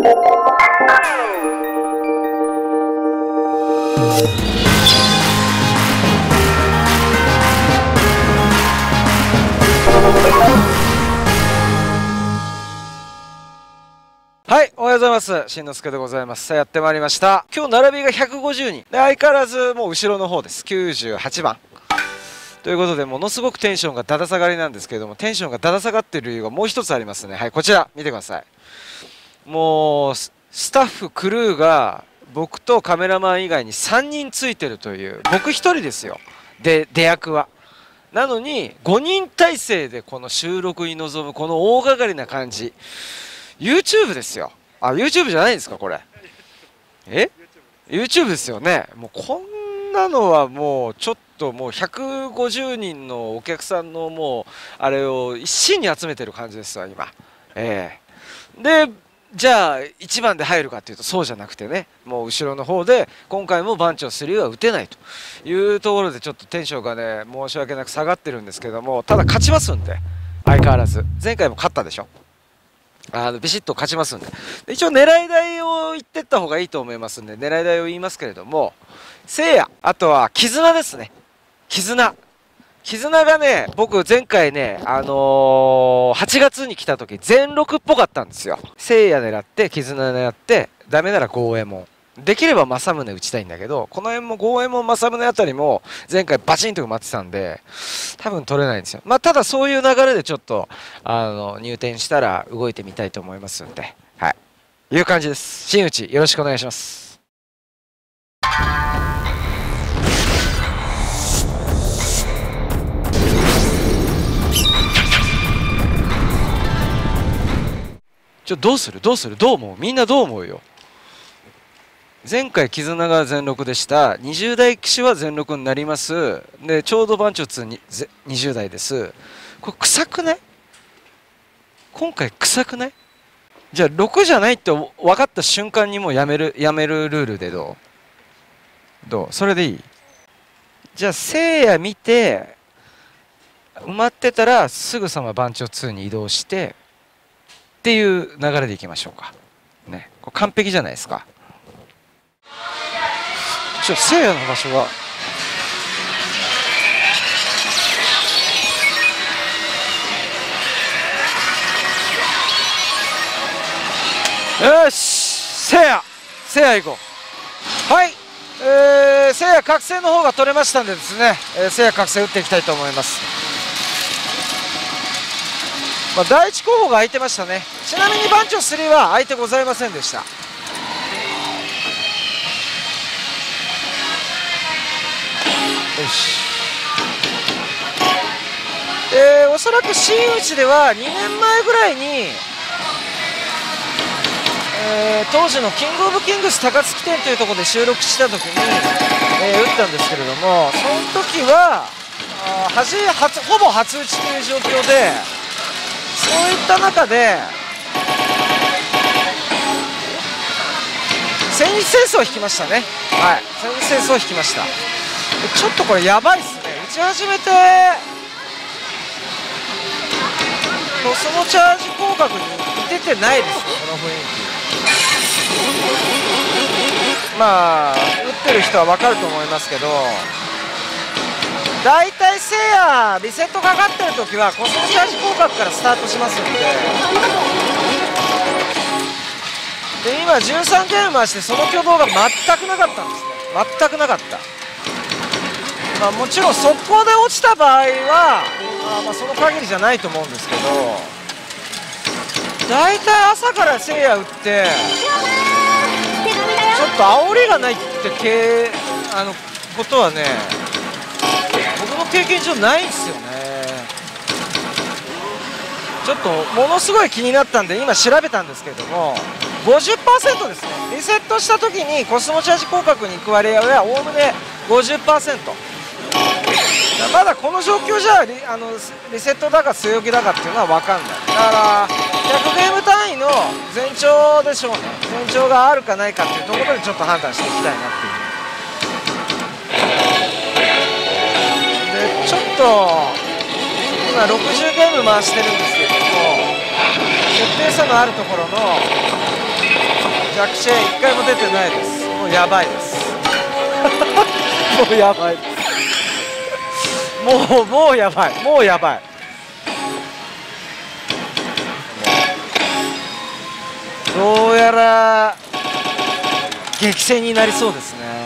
はい、おはようございます。しんのすけでございます。さあ、やってまいりました。今日並びが150人。で、相変わらずもう後ろの方です。98番。ということで、ものすごくテンションがだだ下がりなんですけれども、テンションがだだ下がっている理由がもう一つありますね。はい、こちら、見てください。もう、スタッフ、クルーが、僕とカメラマン以外に3人ついてるという、僕1人ですよ。で、出役は。なのに、5人体制でこの収録に臨む、この大掛かりな感じ。YouTube ですよ。あ、YouTube じゃないんですか、これ。YouTube ですよね。もうこんなのはもうちょっともう150人のお客さんのもうあれを一身に集めてる感じですわ、今。で、じゃあ1番で入るかっていうとそうじゃなくてね、もう後ろの方で今回も番長3は打てないというところでちょっとテンションがね、申し訳なく下がってるんですけども、ただ勝ちますんで、相変わらず。前回も勝ったでしょ。ビシッと勝ちますんで。一応狙い台を言ってった方がいいと思いますんで、狙い台を言いますけれども、聖夜、あとは絆ですね。絆がね、僕前回ね、8月に来た時全6っぽかったんですよ。聖夜狙って、絆狙って、ダメなら豪右衛門。できれば政宗打ちたいんだけど、この辺も豪右衛門政宗あたりも前回バチンと埋まってたんで、多分取れないんですよ。まあ、ただそういう流れでちょっと、入店したら動いてみたいと思いますんで、はい。いう感じです。真打ち、よろしくお願いします。どうするどう思うみんなどう思うよ。前回絆が全6でした。20代騎手は全6になります。で、ちょうど番長2に20代です。これ臭くない？今回臭くない？じゃあ6じゃないって分かった瞬間にもうやめるルールでどうそれでいい？じゃあ聖夜見て、埋まってたらすぐさま番長2に移動して、っていう流れでいきましょうか。ね。これ完璧じゃないですか。聖夜の場所がよし、聖夜行こう。はい、聖夜覚醒の方が取れましたんでですね、聖夜覚醒打っていきたいと思います。まあ、第一候補が空いてましたね。ちなみに番長3は空いてございませんでした。よし。おそらく真打ちでは2年前ぐらいに、当時のキングオブキングス高槻店というところで収録した時に、打ったんですけれども、その時はほぼ初打ちという状況で、そういった中で戦日戦争を引きましたね。はい、戦日戦争を引きました。ちょっとこれやばいっすね。打ち始めてコスモチャージ広角に出てないですよ、この雰囲気。まあ打ってる人は分かると思いますけど、大体聖夜リセットかかってる時はコスモチャージ広角からスタートしますんで、今13ゲーム回してその挙動が全くなかったんですね。全くなかった。まあ、もちろん速攻で落ちた場合はまあその限りじゃないと思うんですけど、大体朝から聖夜打ってちょっと煽りがないってことはね、僕の経験上ないんですよね。ちょっとものすごい気になったんで今調べたんですけれども、 50% ですね。リセットした時にコスモチャージ広角に行く割合はおおむね 50%。まだこの状況じゃリセットだか据え置きだかっていうのは分かんない。だから100ゲーム単位の前兆でしょうね。前兆があるかないかっていうところでちょっと判断していきたいなっていう。でちょっと今60ゲーム回してるんですけれども、決定差のあるところの弱視1回も出てないです。もうやばいですもうやばいもうやばい、もうやばい。どうやら激戦になりそうですね。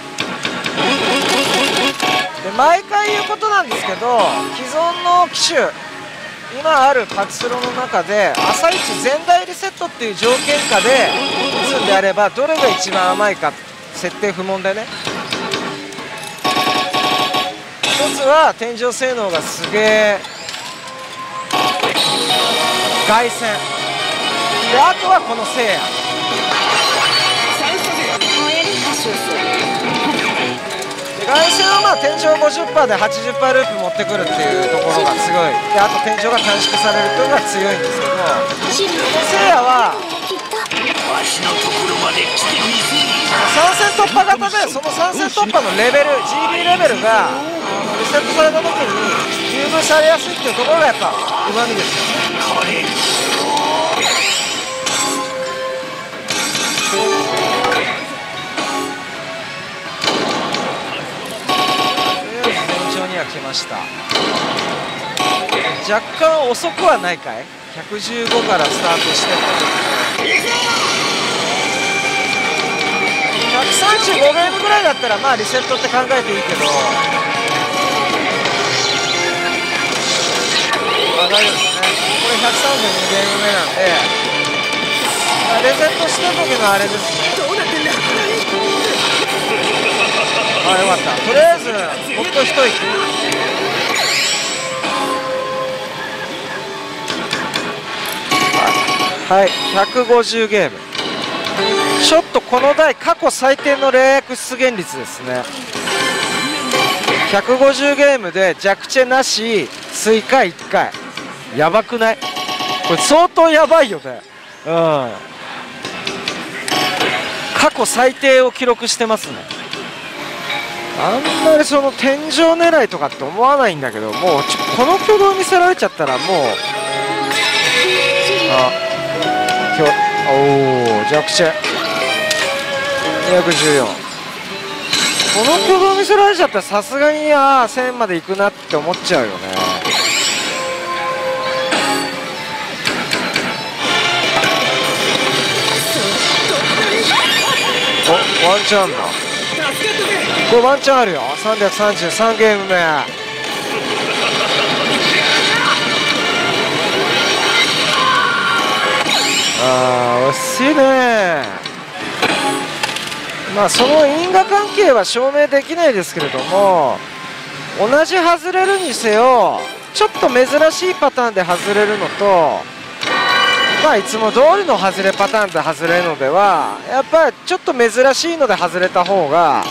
で毎回言うことなんですけど、既存の機種今あるパチスロの中で朝一全台リセットっていう条件下で打つんであればどれが一番甘いか設定不問でね。一つは天井性能がすげえ凱旋で、あとはこのせいやで、凱旋はまあ天井 50% で 80% ループ持ってくるっていうところがすごいで、あと天井が短縮されるというのが強いんですけど、このせいやは参戦突破型で、その参戦突破のレベル GB レベルがリセットされた時に優遇されやすいっていうところがやっぱうまみですよね。来ました。若干遅くはないかい。115からスタートして135ゲームぐらいだったらまあリセットって考えていいけど、大丈夫ですね。これ132ゲーム目なんでレセットした時のあれですね。あ、よかった。とりあえずほっと一息。はい、150ゲーム。ちょっとこの台過去最低のレイアク出現率ですね。150ゲームで弱チェなし追加1回、やばくない？これ相当やばいよね。うん、過去最低を記録してますね。あんまりその天井狙いとかって思わないんだけど、もうこの挙動見せられちゃったらもう、おお弱チェ214、この挙動見せられちゃったらさすがに1000までいくなって思っちゃうよね。お、ワンチャンだ。これワンチャンあるよ。333ゲーム目。惜しいね。まあその因果関係は証明できないですけれども、同じ外れるにせよちょっと珍しいパターンで外れるのと、まあいつも通りの外れパターンで外れるのではやっぱりちょっと珍しいので外れた方が、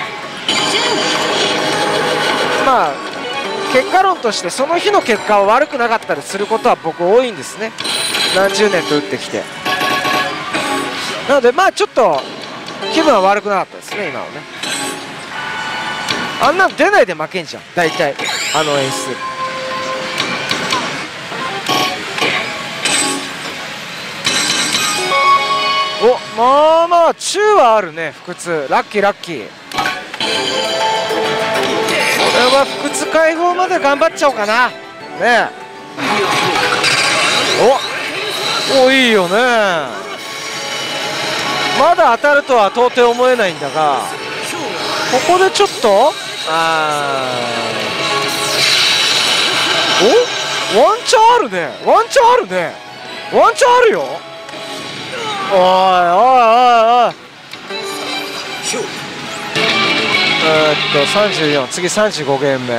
まあ結果論としてその日の結果は悪くなかったりすることは僕多いんですね。何十年と打ってきて。なのでまあちょっと気分は悪くなかったですね今はね。あんなの出ないで負けんじゃん大体あの演出。お、まあまあ中はあるね。腹痛ラッキーラッキー。これは腹痛解放まで頑張っちゃおうかなねえ。お、いいよね。まだ当たるとは到底思えないんだが、ここでちょっとお、ワンチャンあるね。ワンチャンあるね。ワンチャンあるよ。おいおいおいおい。34、次35ゲーム目。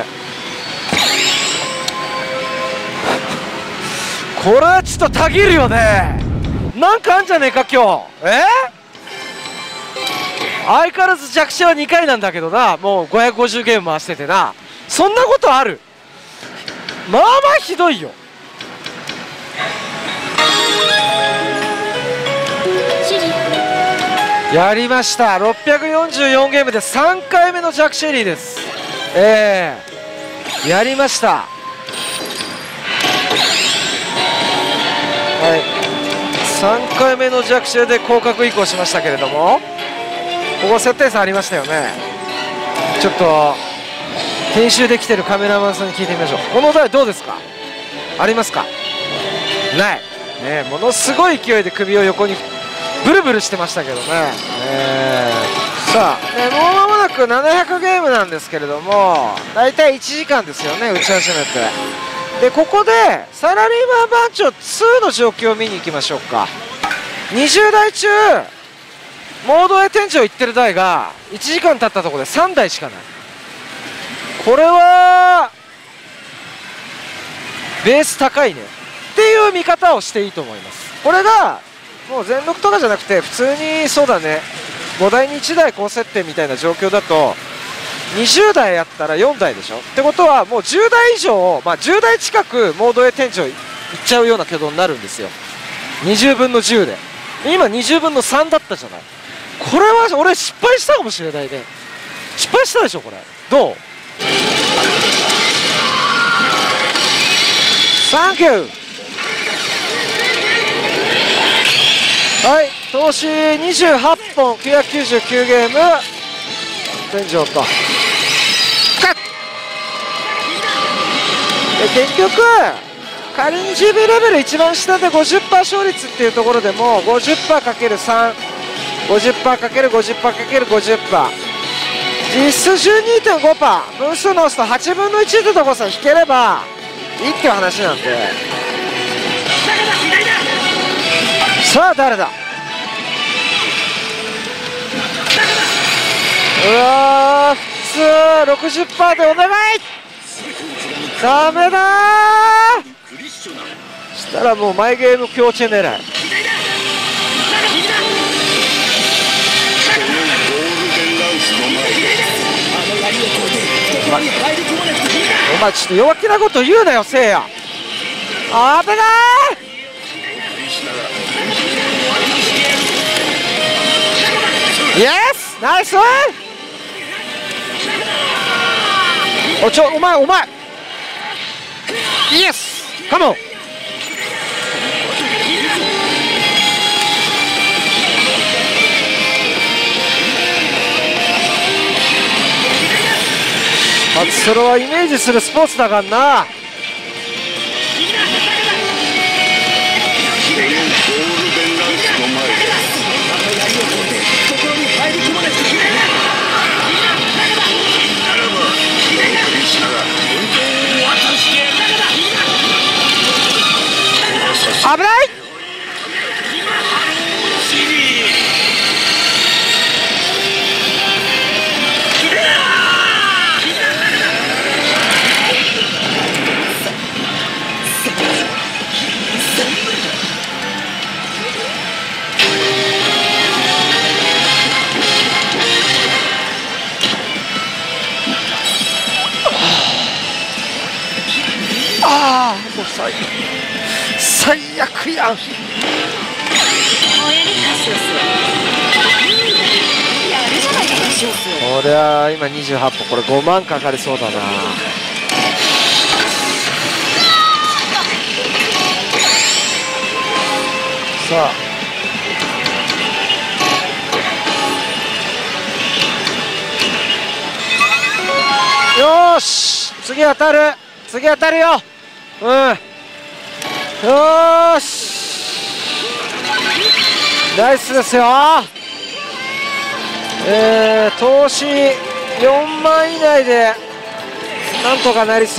これはちょっとたぎるよね。なんかあんじゃねえか今日。相変わらず弱視は2回なんだけどな。もう550ゲーム回しててな。そんなことある？まあまあひどいよ。やりました。644ゲームで3回目のジャック・シェリーです。やりました。はい、 3回目の弱視で広角移行しましたけれども、ここ設定差ありましたよね。ちょっと編集できてるカメラマンさんに聞いてみましょう。この台どうですか？ありますか？ない、ね、ものすごい勢いで首を横にブルブルしてましたけどね。さあ、もう間もなく700ゲームなんですけれども、大体1時間ですよね、打ち始めて。でここでサラリーマン番長2の状況を見に行きましょうか。20台中モードへ天井行ってる台が1時間経ったところで3台しかない。これはベース高いねっていう見方をしていいと思います。これがもう全録とかじゃなくて普通にそうだね、5台に1台高設定みたいな状況だと20台やったら4台でしょ。ってことはもう10台以上、10台近くモードへ天井いっちゃうような挙動になるんですよ。20分の10で今20分の3だったじゃない。これは俺失敗したかもしれないね。失敗したでしょこれ。どう？サンキュー。はい、投資28本999ゲーム天井とカッで結局仮に GB レベル一番下で 50% 勝率っていうところでも 50%×3 50%×50%×50% 実質 12.5% 分数の押すと8分の1ってとこさえ引ければいいっていう話なんで、さあ誰だ。うわー普通 60% でお願い。ダメだー。したらもうマイゲーム強チェ狙い。お前ちょっと弱気なこと言うなよせいや。あぶなー。イエスナイス。お前イエスカモン。それはイメージするスポーツだからな。危ない。ああもう最悪やん。これは今28本、これ5万かかりそうだな。さあよーし次当たるよ。うん、よーしナイスですよ。投資4万以内でなんとかなりそう。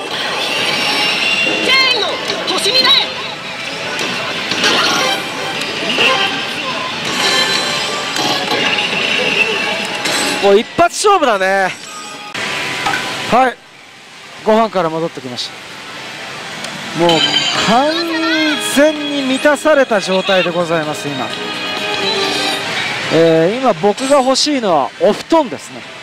もう一発勝負だね。はい、ご飯から戻ってきました。もう完全に満たされた状態でございます今。今僕が欲しいのはお布団ですね。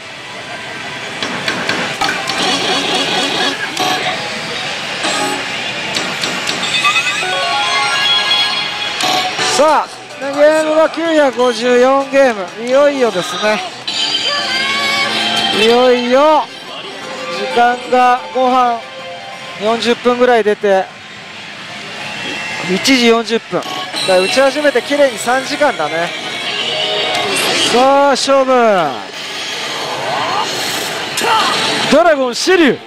さあゲームは954ゲーム、いよいよですね。いよいよ時間がご飯40分ぐらい出て1時40分ら打ち始めて綺麗に3時間だね。さあ勝負、ドラゴンシリュウ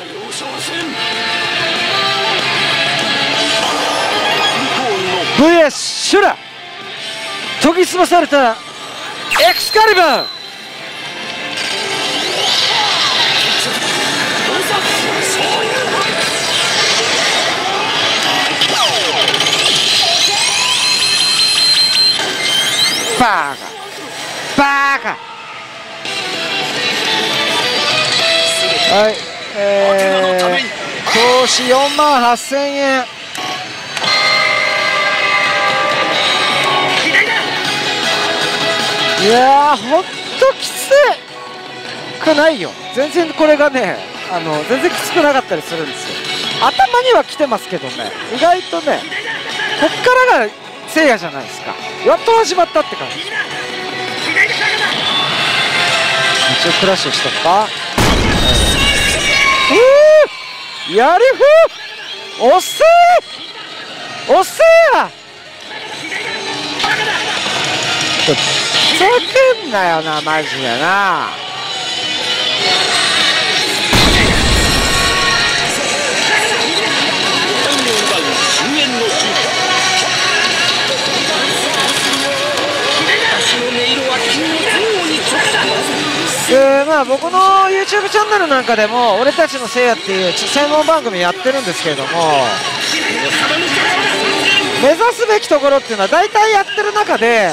VS シュラ、研ぎ澄まされたエクスカリバー。バカバカ。はい、投資48,000円。いやー、ほんときつくないよ。全然これがね、全然きつくなかったりするんですよ。頭には来てますけどね、意外とね、こっからがせいやじゃないですか。やっと始まったって感じ。一応クラッシュしとくか。やりふおっせーおっせーや、ふざけんなよな、マジでな。まあ僕の YouTube チャンネルなんかでも俺たちのせいやっていう専門番組やってるんですけれども、目指すべきところっていうのは大体やってる中で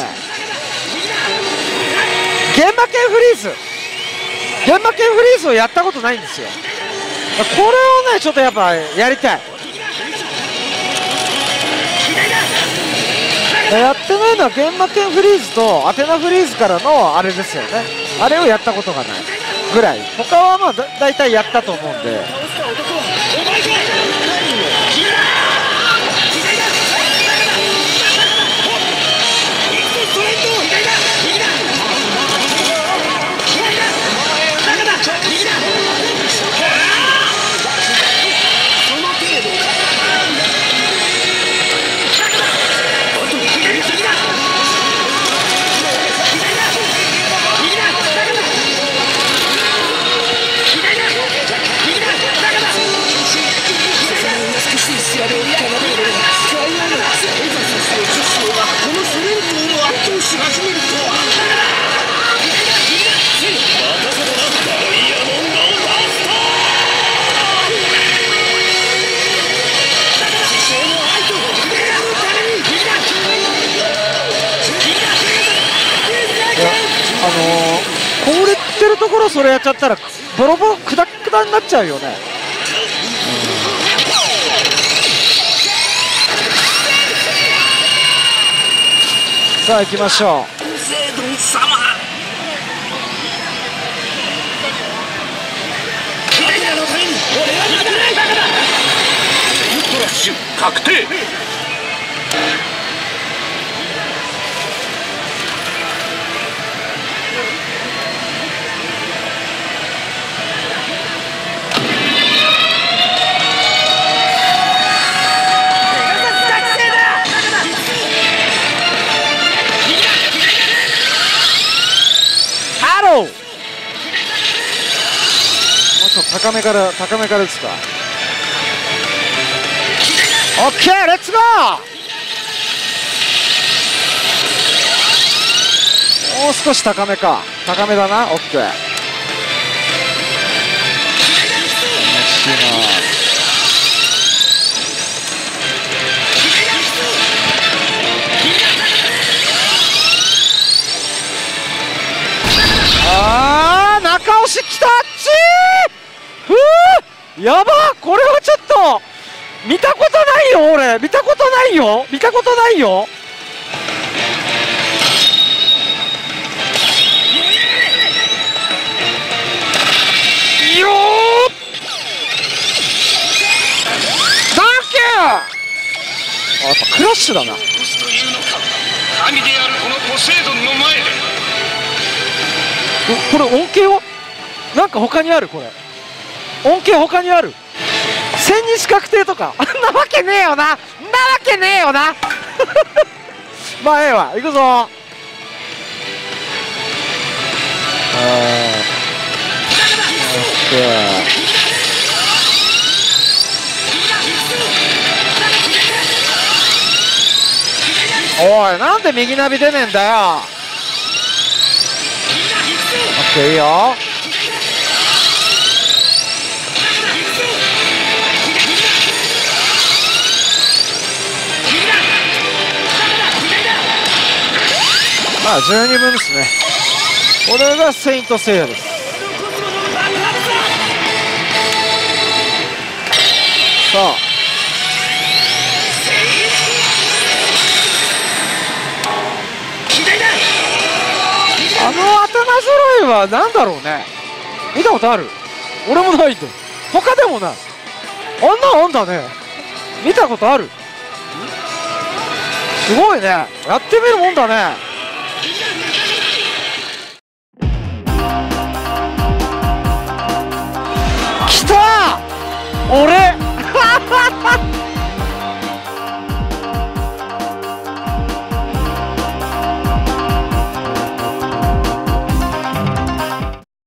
現場系フリーズをやったことないんですよ。これをねちょっとやっぱやりたい。やってないのは現場系フリーズとアテナフリーズからのあれですよね。あれをやったことがないぐらい、他はまあ大体やったと思うんで。これってるところそれやっちゃったらボロボロクダクダになっちゃうよね。さあ行きましょう。 確定。 もうちょっと高めから打つか。オッケー、レッツゴー。もう少し高めか。高めだな。オッケー。惜しいな。中押しきた。やば、これはちょっと見たことないよ。俺見たことないよ。よー、サンキュー。やっぱクラッシュだな。 神であるこのポセイドンの前でこれ恩恵はなんか他にある。これ恩恵他にある。千日確定とかあんなわけねえよな。 まあええわ、行くぞ。おい、なんで右ナビ出ねえんだよ。オッケー、いいよ。まあ12分ですね。これがセイントセイヤです。さあ、あの頭揃いは何だろうね。見たことある？俺もないんだよ。他でもない。あんなんあんだね。見たことある？すごいね。やってみるもんだね。来た！俺